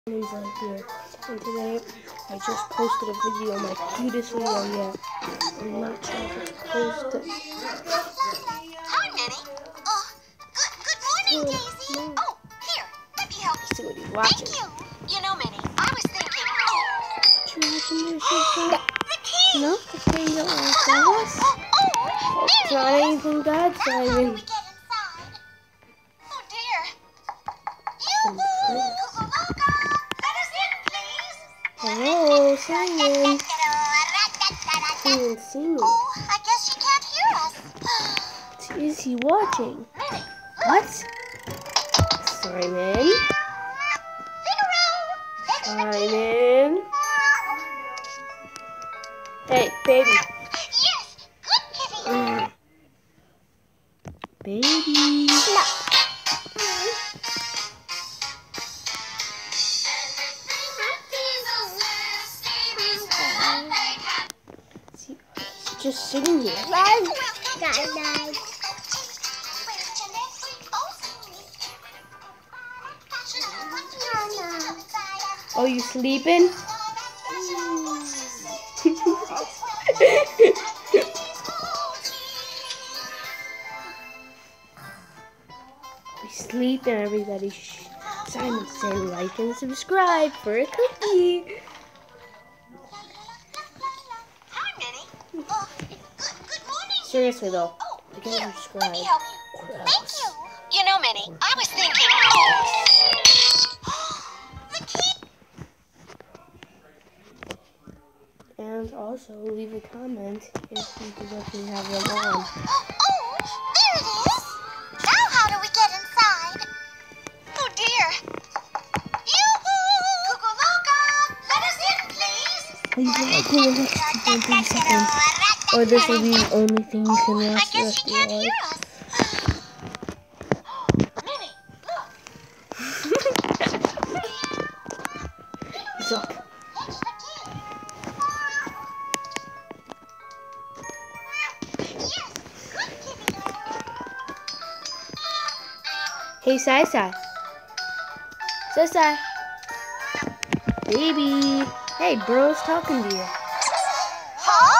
Right here. And today I just posted a video, my cutest video yet. I'm not sure if it's posted. Hi, Minnie. Good morning, Daisy. No. Oh, here, let me help you. See what he's watching. Thank you. You know, Minnie, I was thinking. What you watching there, Susan? The key. No, the key you don't want to tell us? It's not anything bad, How do Simon. we get inside? Oh, dear. Some friends. Cucamonga, let us in, please. Hello, Simon. He didn't see me. Oh, I guess she can't hear us. Is he watching? Minnie, What? Simon? Simon? Hey, baby. Yes, good kitty. Baby. No. See, he's just sitting here. Oh, you sleeping? We sleeping, everybody. Shh. Simon, say like and subscribe for a cookie. Hi, Minnie. Good morning. Seriously though, Oh, I gotta here, subscribe. let me help you. Thank you. You know, Minnie, I was thinking. The key. And also leave a comment if you could let me have them on. Oh, there it is. Now how do we get inside? Oh, dear. Yoo-hoo! Cucamonga, let us in, please. Please like in the next 2.3 seconds, or this will be the only thing you can I watch the guess rest she of your can't hear life. us. Minnie, look. He's up. It's the key. Yes, good kitty dog. Hey, Sai Sai. Sai Sai. Baby. Hey, bro's talking to you. Huh?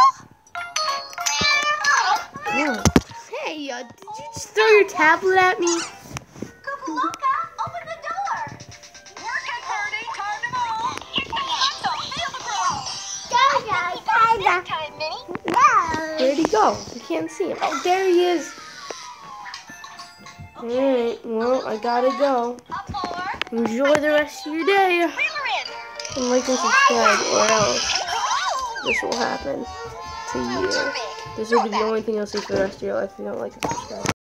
Oh. Hey, did you just throw your tablet at me? Cucamonga, open the door. Work it, Birdie. Time to move. Get the front door. Feel the ground. Time, Minnie. Where'd he go? I can't see him. Oh, there he is. Alright, well, I gotta go. Up more. Enjoy the rest of your day. Reel her in. And like and subscribe, or else this will happen to you. This will be the only thing you'll see for the rest of your life if you don't like and subscribe.